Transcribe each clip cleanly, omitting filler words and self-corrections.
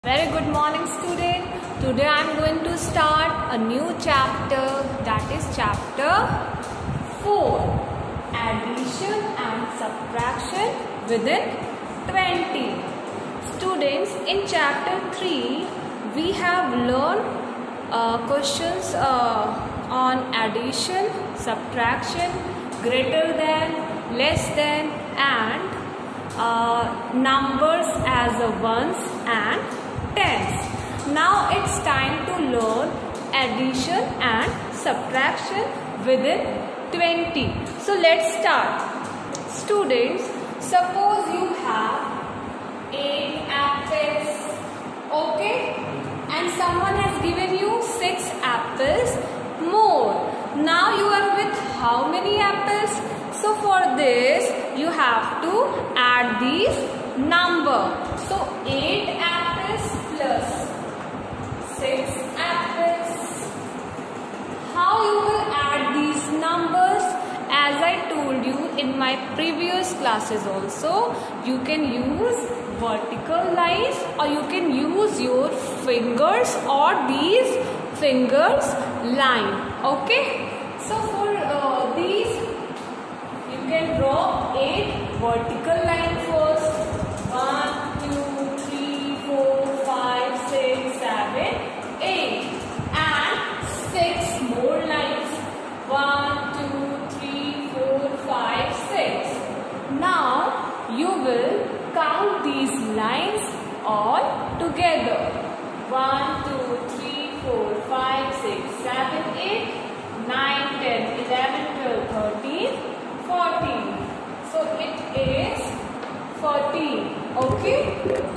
Very good morning, student. Today I am going to start a new chapter, that is chapter 4, addition and subtraction within 20. Students, in chapter 3 we have learned questions on addition, subtraction, greater than, less than, and numbers as a ones and tens. Now it's time to learn addition and subtraction within 20. So let's start. Students, suppose you have 8 apples, okay, and someone has given you 6 apples more. Now you are with how many apples? So for this you have to add these number. So 8 apples plus 6 apples. How you will add these numbers? As I told you in my previous classes also, you can use vertical lines or you can use your fingers or these fingers line. Okay. So for these you can draw 8 vertical line first. 1, 2, 3, 4, 5, 6, 7, 8, and 6 more lines. 1, 2, 3, 4, 5, 6. Now you will count these lines all together. 1, 2, 3, 4, 5, 6, 7, 8, 9, 10, 11, 12, 13, 14. So it is 14. Okay.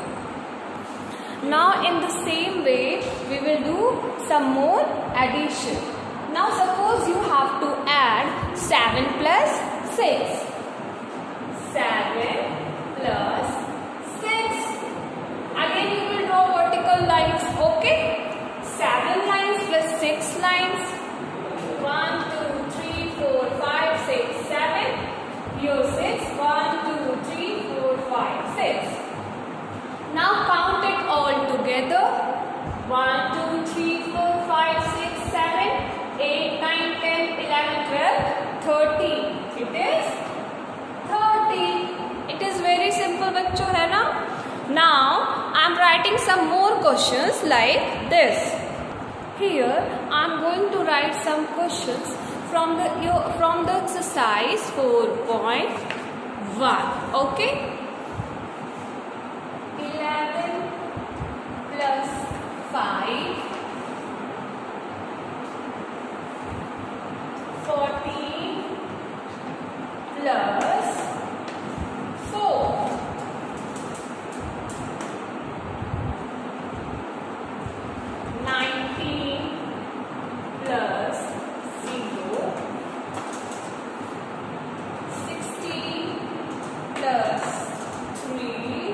Now in the same way we will do some more addition. Now suppose you have to add 7 plus 6. 7 plus 6. Again you will draw vertical lines. Okay. 7 lines plus 6 lines. 1, 2, 3, 4, 5, 6, 7. Here 6. 1, 2, 3, 4, 5, 6. Now count it all together. 1, 2, 3, 4, 5, 6, 7, 8, 9, 10, 11, 12, 13. It is 30. It is very simple, bachcho, hai na? Now I am writing some more questions like this. Here I am going to write some questions from the exercise 4.1. Okay. 11 plus 5, 14 plus 4, 19 plus 0, 16 plus 3,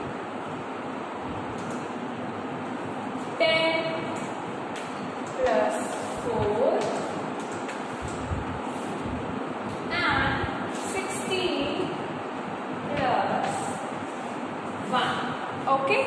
10 plus 4, and 16 plus 1. Okay.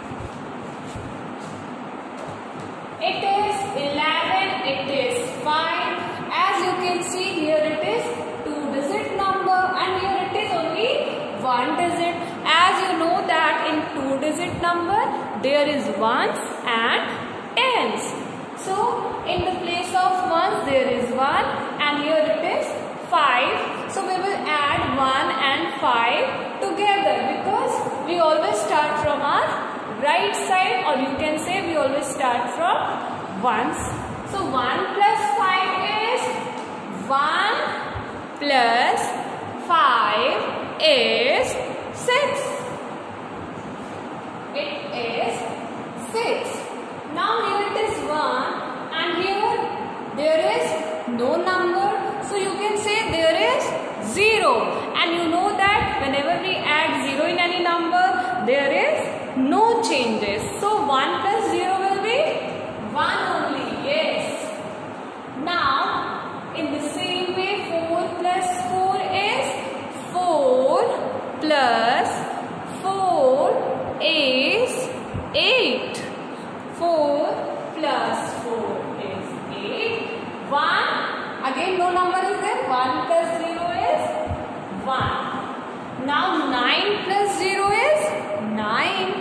It is 11, it is 5. As you can see here it is 2-digit number and here it is only 1 digit. As you know that in 2-digit number there is ones and tens. So in the place of ones there is 1 and here it is 5. So we will add 1 and 5 together because we always start from our right side, or you can say we always start from ones. So 1 plus 5 is 1 plus 5 is 6. It is 6. Now here it is 1 and here there is no number. So you can say there is 0. And you know that whenever we add 0 in any number, there is no changes. So 1 plus 0 will be 1 only. Yes. Now in the same way 4 plus 4 is 4 plus 4 is 8. 4 plus 4 is 8. 1. Again no number is there. 1 plus 0 is 1. Now 9 plus 0 is 9.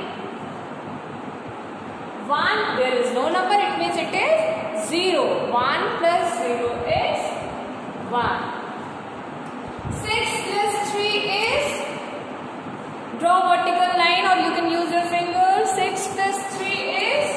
1. There is no number. It means it is 0. 1 plus 0 is 1. 6 plus 3 is, draw vertical line or you can use your finger. 6 plus 3 is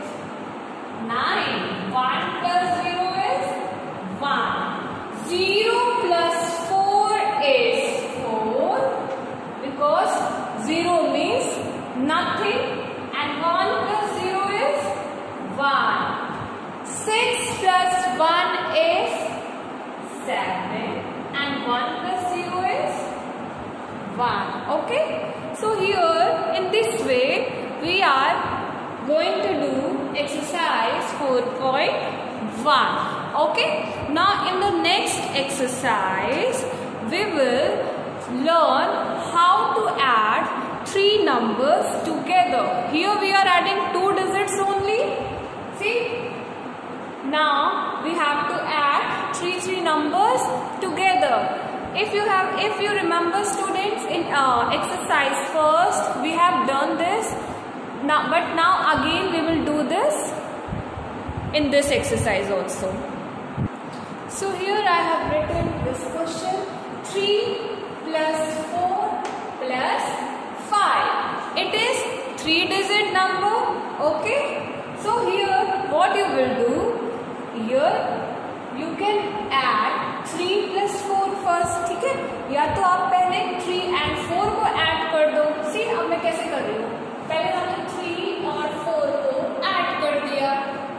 9. 1 plus 0 is 1. 0 plus 4 is 4 because 0 means nothing and 1 plus 0 is 1. 6 plus 1 is 7 and 1 plus 0 is 1. Okay. So here in this way we are going to do exercise 4.1. Okay. Now in the next exercise we will learn how to add 3 numbers together. Here we are adding 2 digits only. See? Now we have to add 3 numbers together. If you remember students, in exercise first we have done this. But now again we will do this in this exercise also. So here I have written this question: 3 plus 4 plus 5. It is 3-digit number. Okay. So here what you will do? Here you can add 3 plus 4 first. ठीक है? या तो आप पहले 3 and 4 को add कर दो. See, अब मैं कैसे कर रही हूँ? पहले हमने 3 और 4 को ऐड कर दिया.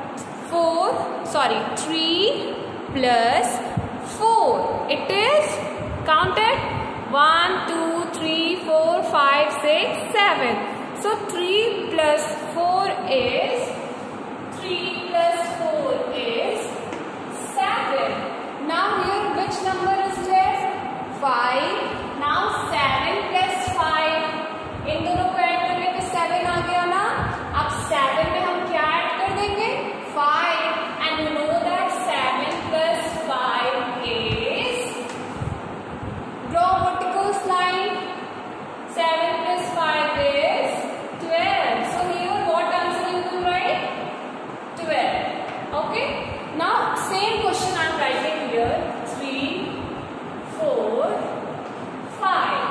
3 plus 4. It is counted 1, 2, 3, 4, 5, 6, 7. So 3 plus 4 is 3 plus 4 is 7. Now here which number is left? 5. Now 7 plus 5. इन दोनों को ऐड करने पे 7 आ गया ना. अब 7 में हम क्या ऐड कर देंगे? 5. And you know that 7 plus 5 is, draw vertical line. 7 plus 5 is 12. So here what answer you will write? 12. Okay. Now same question I am writing here. 3, 4, 5.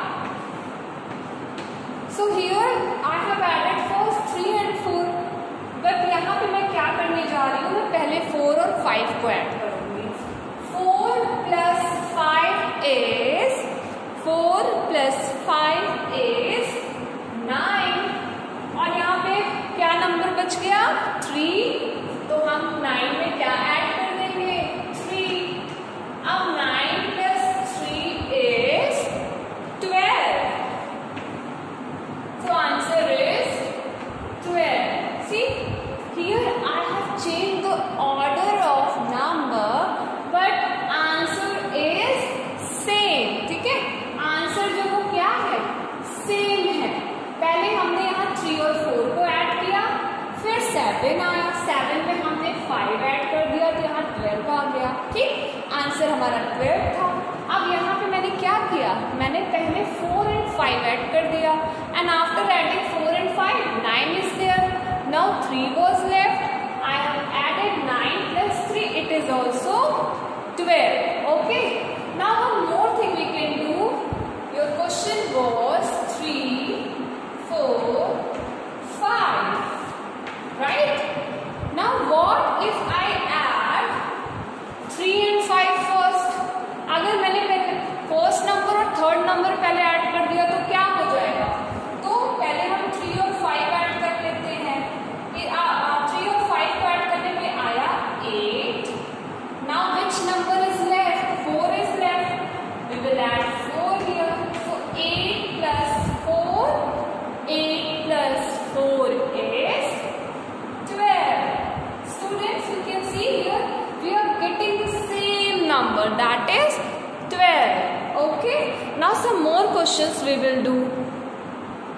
So here I have added first 3 and 4. But यहाँ पे मैं क्या करने जा रही हूँ? मैं पहले 4 और 5 को ऐड करूँगी. 4 plus 5 is 4 plus 5 is 9. और यहाँ पे क्या नंबर बच गया? 3. तो हम 9 में क्या ऐड कर देंगे? 3. अब 9 plus 3 is 12. So answer is 12. See, here I have changed the order of number, but answer is same. ठीक है? Answer जो वो क्या है? Same है. पहले हमने यहाँ 3 और 4 को ऐड किया, फिर 7 आया. 7 में हमने 5 ऐड कर दिया तो यहाँ 12 आ गया. ठीक? आंसर हमारा 12 था. अब यहाँ पे मैंने क्या किया? मैंने पहले 4 and 5 ऐड कर दिया. And after adding 4 and 5, 9 is there. Now 3 was left. I have added 9 plus 3. It is also 12. Okay. Now one more thing we can do. Your question was 3, 4, 5. Right? Now what if I add 3 and 5 first? अगर मैंने पहले first number और third number पहले add कर दिया तो क्या हो जाएगा? तो पहले हम 3 और 5 ऐड कर लेते हैं. 3 और 5 को ऐड करने पे आया 8. Now which number is left? 4 is left. We will add 4 here. So 8 plus 4. 8 plus 4 is 12. Students, you can see here we are getting the same number, that is 12. Okay. Now some more questions we will do.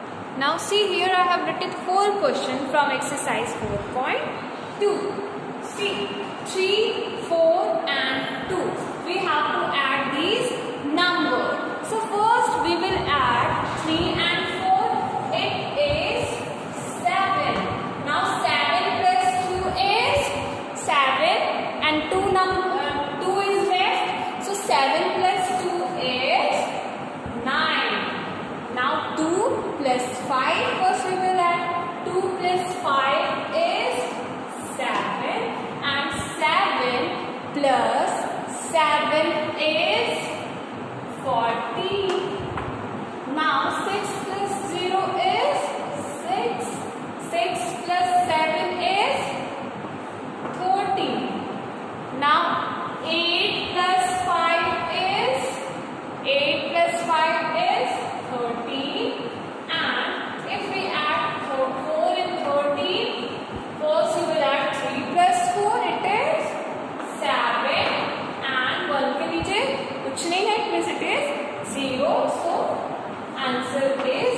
Now see here I have written 4 questions from exercise 4.2. See 3, 4 and 2. We have to add these numbers. So first we will add 3 and 4. It is 7. Now 7 plus 2 is 7 and 2 is left. So 7 plus 2 is 9. Now 2 plus 5. First we will add 2 plus 5 is 7 and 7 plus 7 is 14. Now 6 plus 0 is 6. 6 plus 7 is 13. Now 8 plus 5 is 13. And if we add 4 in 13, first we will add 3 plus 4, it is 7 and 1 के नीचे कुछ नहीं है, it means it is 0. So answer is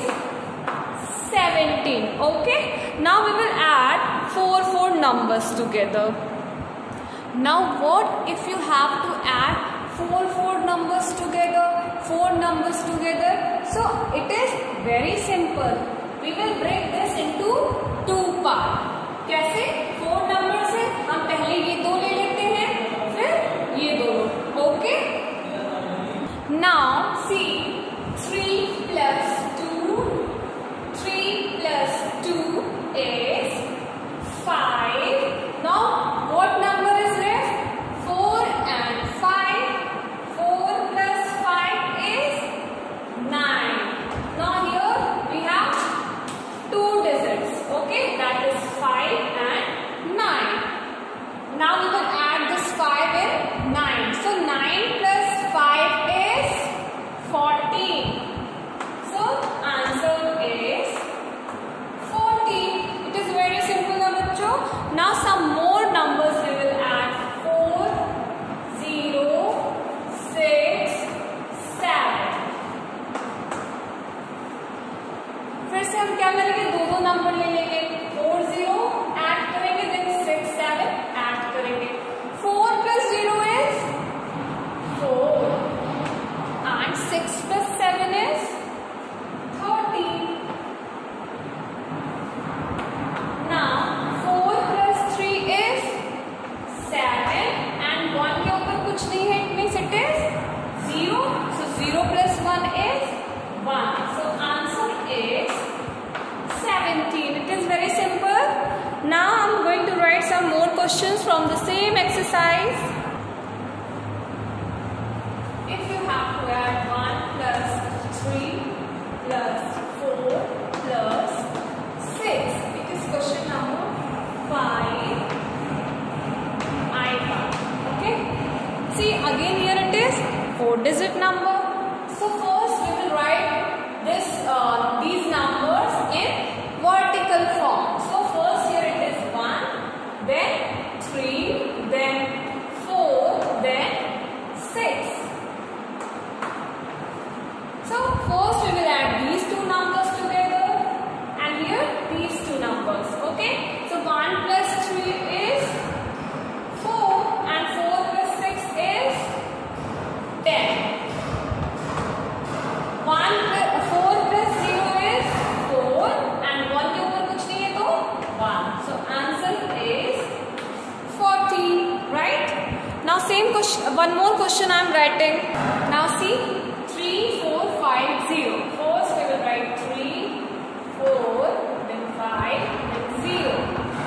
17. Okay. Now we will add 4 numbers together. Now what if you have to add 4 numbers together? 4 numbers together. So it is very simple. We will break this into 2 parts. कैसे? 4 numbers है, हम पहले ये 2 ले लेते हैं, फिर ये 2. Okay? Now see 3 plus 2. 3 plus 2 is 5. Now what number is left? 4 and 5. 4 plus 5 is 9. Now here we have 2 digits. Okay, that is 5 and 9. Now we will add this 5 in 9. So 9 plus 5 is 14. So answer is 14. It is very simple na bachcho. Now some more numbers we will add. 4, 0, 6, 7. फिर से हम क्या करेंगे, 2 number ले लेंगे. 4, 0 add करेंगे, then 6, 7 add करेंगे. 4 plus 0 is 4 and 6 plus 7 is 13. Now 4 plus 3 is 7 and 1 के ऊपर कुछ नहीं है, it means it is 0. So 0 plus 1 is 1. So answer is 17. It is very simple. Now I am going to write some more questions from the same exercise. If you have to add 1 plus 3 plus 4 plus 6, it is question number 5. I found. Okay. See again here it is 4-digit number. So first we will write these numbers in vertical form. So first here it is 1, then 3, then 4, then 6. So first we will add these 2 numbers together and here these 2 numbers. Okay. So 1 plus 3 is 4 and 4 plus 6 is 10. 4 plus 0 is 4 and 1 के ऊपर कुछ नहीं है तो 1. So answer is 14. Right? Now same question, one more question I am writing. Now see 3, 4, 5, 0. First we will write 3, 4, then 5, then 0.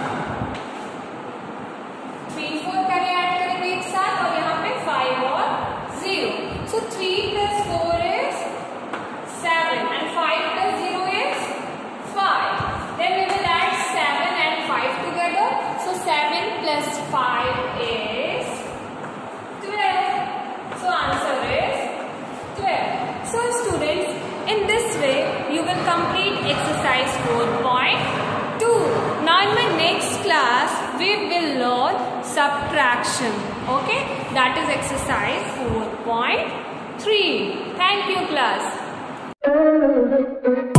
3, 4 पहले add करेंगे एक साथ और यहाँ पे 5 और 0. So 3 plus 4 is 7 and 5 plus 0 is 5. Then we will add 7 and 5 together. So 7 plus 5 is 12. So answer is 12. So students, in this way you will complete exercise 4.2. Now in my next class we will learn subtraction. Okay, that is exercise 4.3. Thank you class.